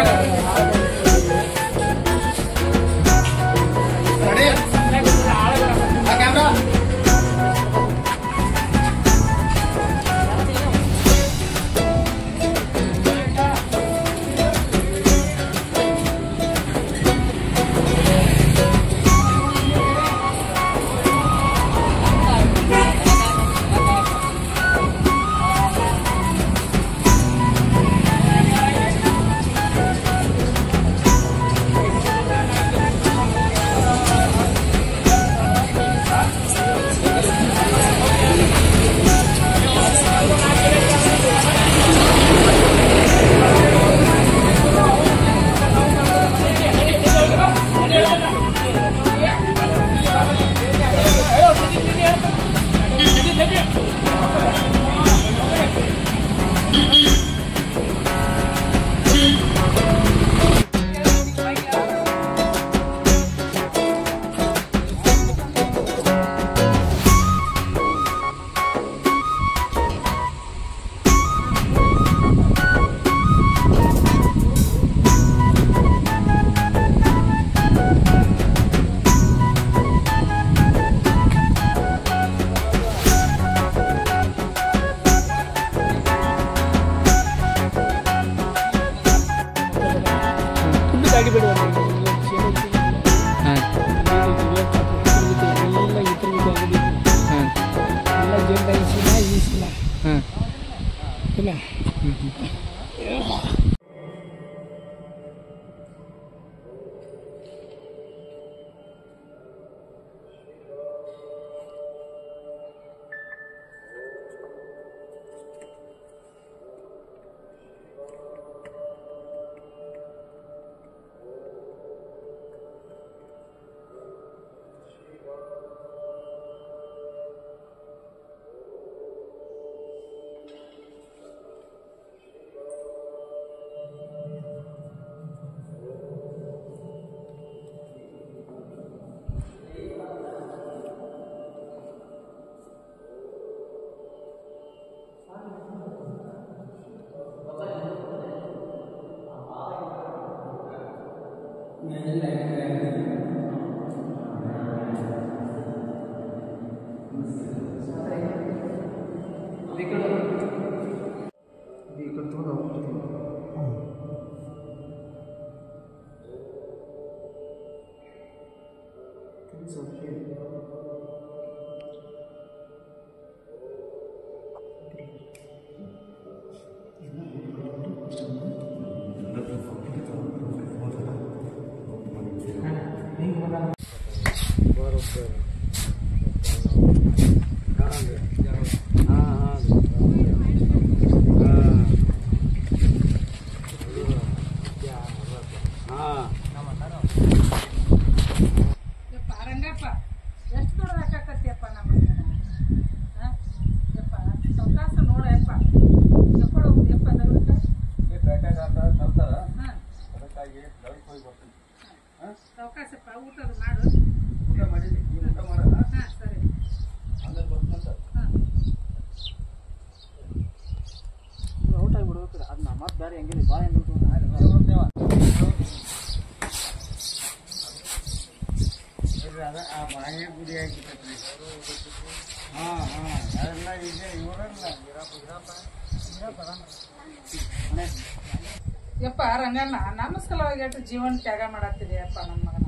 ಯಪ್ಪ ರಂಗಣ್ಣ ನಮಸ್ಕಾರವಾಗಿ ಜೀವನ ತ್ಯಾಗ ಮಾಡತ್ತಿದೆಯಪ್ಪ ನಮ್ಮ ಮಗನ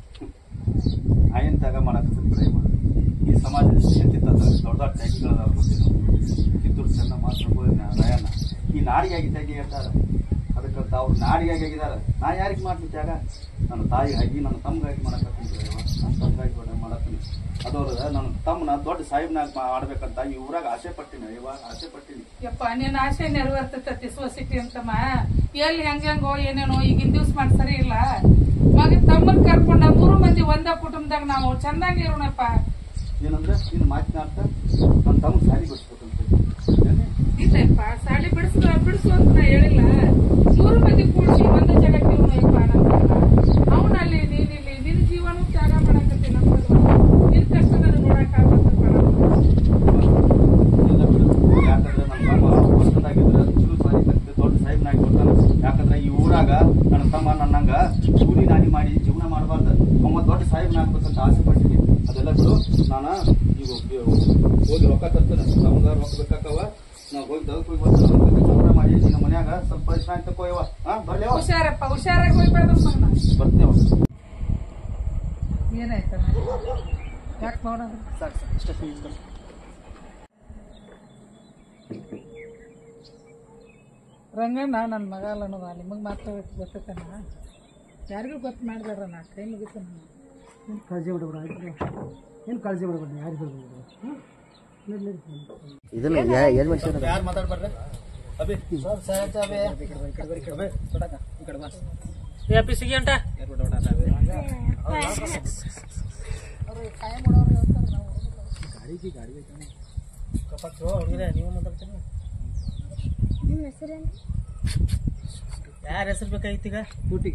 ಆಯನ್ ತ್ಯಾಗ ಮಾಡಕ್ಕೆ ಈ ಸಮಾಜದಲ್ಲಿ ದೊಡ್ಡ ದೊಡ್ಡ ತ್ಯಾಗಿಗಳದಾವ ಕಿತ್ತೂರು ಚೆನ್ನಮ್ಮ ರಾಯಣ್ಣ ಈ ನಾಡಿಗಾಗಿ ತ್ಯಾಗಿ ಹೇಳ್ತಾರೆ ಅದಕ್ಕಂತ ಅವ್ರು ನಾಡಿಗಾಗಿ ಆಗಿದ್ದಾರೆ ನಾ ಯಾರಿಗೆ ಮಾಡ್ತೀನಿ ತ್ಯಾಗ ನನ್ನ ತಾಯಿಗಾಗಿ ನನ್ನ ತಮ್ಮಗಾಗಿ ಮಾಡಕತ್ತೀನಿ ನನ್ನ ತಮ್ಮಗಾಗಿ ಮಾಡತ್ತೀನಿ ಅದವ್ರ ನನ್ನ ತಮ್ಮನ ದೊಡ್ಡ ಸಾಹಿಬ್ನಾಗ ಮಾಡ್ಬೇಕಂತ ಈ ಊರಾಗ ಆಸೆ ಪಟ್ಟಿನಿ ಇವಾಗ ಆಸೆ ಪಟ್ಟಿನಿ ಯಪ್ಪ ನಿನ್ನ ಆಸೆ ನೆರವೇರ್ತೈತಿ ಸೊಸೈಟಿ ಅಂತಮ್ಮ ಎಲ್ಲಿ ಹೆಂಗೋ ಏನೇನೋ ಈಗಿನ ದಿವ್ಸ ಮಾಡಿ ಸರಿ ಇಲ್ಲ ಮಗ ತಮ್ಮನ್ ಕರ್ಕೊಂಡ 3 ಮಂದಿ ಒಂದ ಕುಟುಂಬದಾಗ ನಾವು ಚೆನ್ನಾಗಿ ಇರೋಣಪ್ಪ ಏನಂದ್ರೆ ನಿನ್ನ ಮಾತಿನ ಅರ್ಥ ನನ್ನ ತಮ್ಮ ಸಾಲಿ ಬಿಡಿಸ್ಬೇಕಂತ ಇಲ್ಲಪ್ಪ ಸಾಲಿ ಬಿಡಿಸು ಅಂತ ನಾ ಹೇಳಿಲ್ಲ 3 ಮಂದಿ ಕೂಡಿಸಿ ಒಂದೇ ಜಾಗಕ್ಕೆ ಇರೋಣಪ್ಪ ಅವನ ಅಲ್ಲಿ ನೀನಿಲ್ಲಿ ನಿನ್ ಜೀವನ ತ್ಯಾಗ ಮಾಡಕತ್ತಿ ನಮ್ಮ ನಿನ್ ಕಷ್ಟ ನನಗೆ ನೋಡಕ್ ಆಗತ್ತಪ್ಪ ಯಾಕಂದ್ರೆ ನಮ್ಮ ತಮ್ಮ ಹೊಸದಾಗಿದ್ರೆ ಚಲೋ ಸಾಲಿ ಕಲಿತು ದೊಡ್ಡ ಸಾಹಿಬ್ನಾಗಿ ಬರ್ತಾನೆ ಯಾಕಂದ್ರೆ ಈ ಊರಾಗ ತಮ್ಮ ನನ್ನಂಗ ಕೂಲಿ ನಾನಿ ಮಾಡಿ ಜೀವನ ಮಾಡಬಾರ್ದು. ಅವ ದೊಡ್ಡ ಸಾಹೇಬ್ ಆಗ್ಬೇಕಂತ ಆಸೆ ಪಟ್ಟಿನಿ. ಅದೆಲ್ಲ ಬಿಡು. ನಾನು ಈಗ ಹೋಗಿ ರೊಕ್ಕ ತರ್ತೇನೆ. ನಮ್ಗ ರೊಕ್ಕ ಬೇಕಾಕವ. ನಾವು ಹೋಗಿ ಹೋಗಿ ಜೀವನ ಮಾಡಿ ನಿನ್ನ ಮನ್ಯಾಗ ಸ್ವಲ್ಪ ಪರಿಶ್ರಮ ತಕೋಯವ. ಬರ್ಲೇವ. ಹುಷಾರಪ್ಪ, ಹುಷಾರಾಗಿ ಹೋಗ್ಬಾರ್ದು. ಬರ್ತೇವ. ಏನಾಯ್ತ ಯಾಕೆ ನೋಡೋಣ? ಸಾಕು ಇಷ್ಟ ರಂಗಣ್ಣ ನನ್ನ ಮಗ ಅಲ್ಲ ಅನ್ನೋದ ನಿಮಗೆ ಮಾತ್ರ ಗೊತ್ತೈತಣ್ಣ. ಯಾರಿಗೂ ಗೊತ್ತು ಮಾಡಿದಾರ ನಾ ಕೈ ಮುಗಿತ. ಏನು ಕಾಳಜಿ ಬಿಡಬೇಡ, ಏನು ಕಾಳಜಿ ಬಿಡಬೇಡ, ಯಾರು ಬಿಡಬೇಡ. ಇದನ್ನ ಏನು ಮಾಡ್ಸಿದ್ರೆ ಯಾರು ಮಾತಾಡ್ಬಾರ್ರೆ? ಅಭಿ ಆಫೀಸಿಗೆ ಅಂಟ ನೀವು ಮಾತಾಡ್ತೀರಿ. ಯಾರ ಹೆಸರು ಬೇಕಾಗಿತ್ತು ಈಗ? ಊಟಿ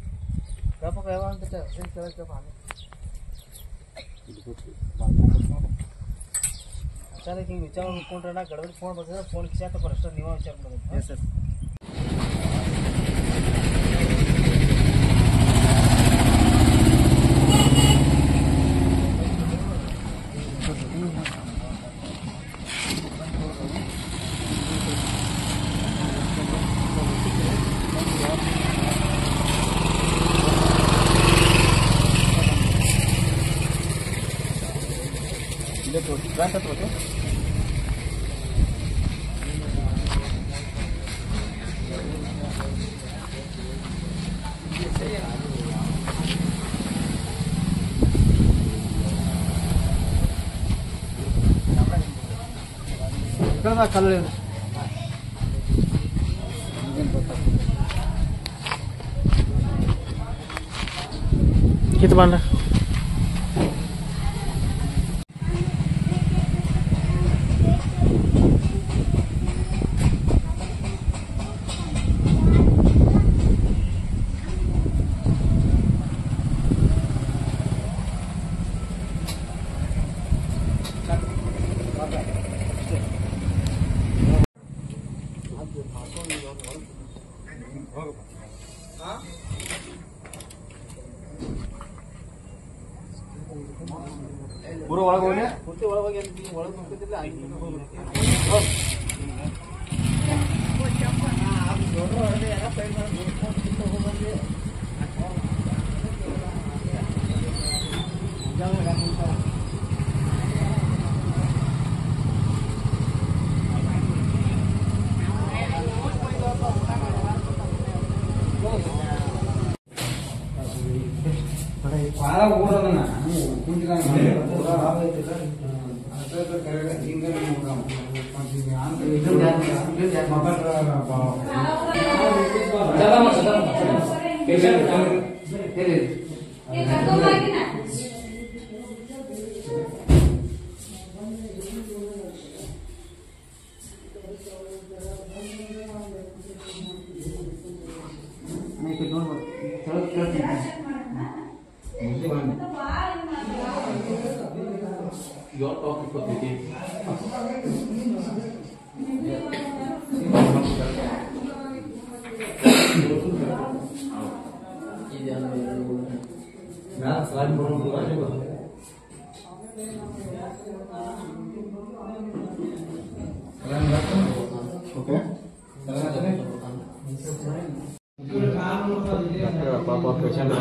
ಅಚಾನಕ್ ಹಿಂಗೆ ವಿಚಾರ ಮಾಡ್ಕೊಂಡ್ರೆ ಗಡಬಡಿ ಫೋನ್ ಬರ್ತದೆ. ಫೋನ್ ಕಿಸಾಕ ಅಷ್ಟೇ ನೀವೇ ವಿಚಾರ ಮಾಡೋದು. ಸರ್ ಕಲರ್ ಕಿತ್ತು ಬಂದ ಊರು ಒಳಗೆ ಹೋಗಿ ಪೂರ್ತಿ ಒಳಗೆ ಒಳಗೆ ನೋಡ್ತಿದ್ದಿಲ್ಲ. ಭಾಳ ಊರದನ್ನ ಕುಂಟಿನ You're talking for the Papa patient.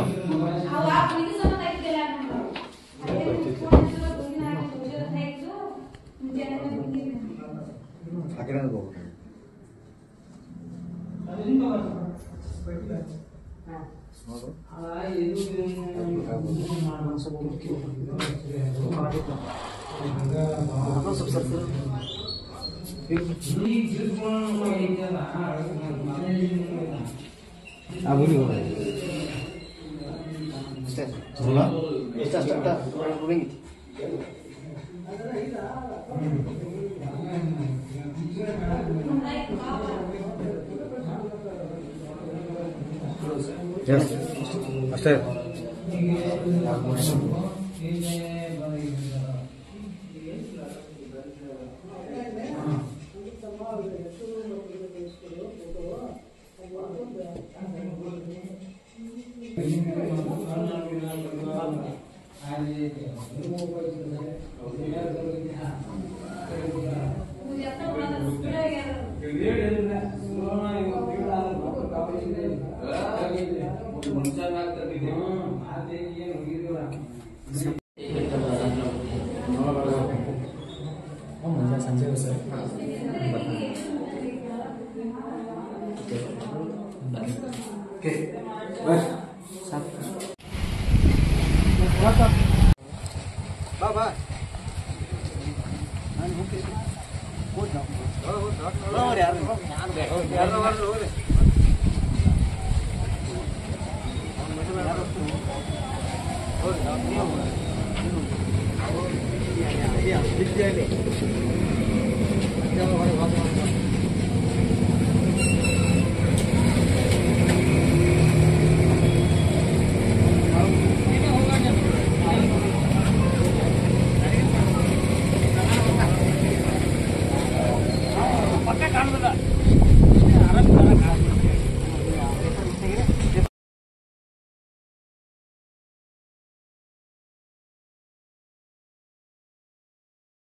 Yes. ಅಷ್ಟೇ. ಸಂಜೆ ಸರ್ ಬಾ ಬಾ ಯಾರು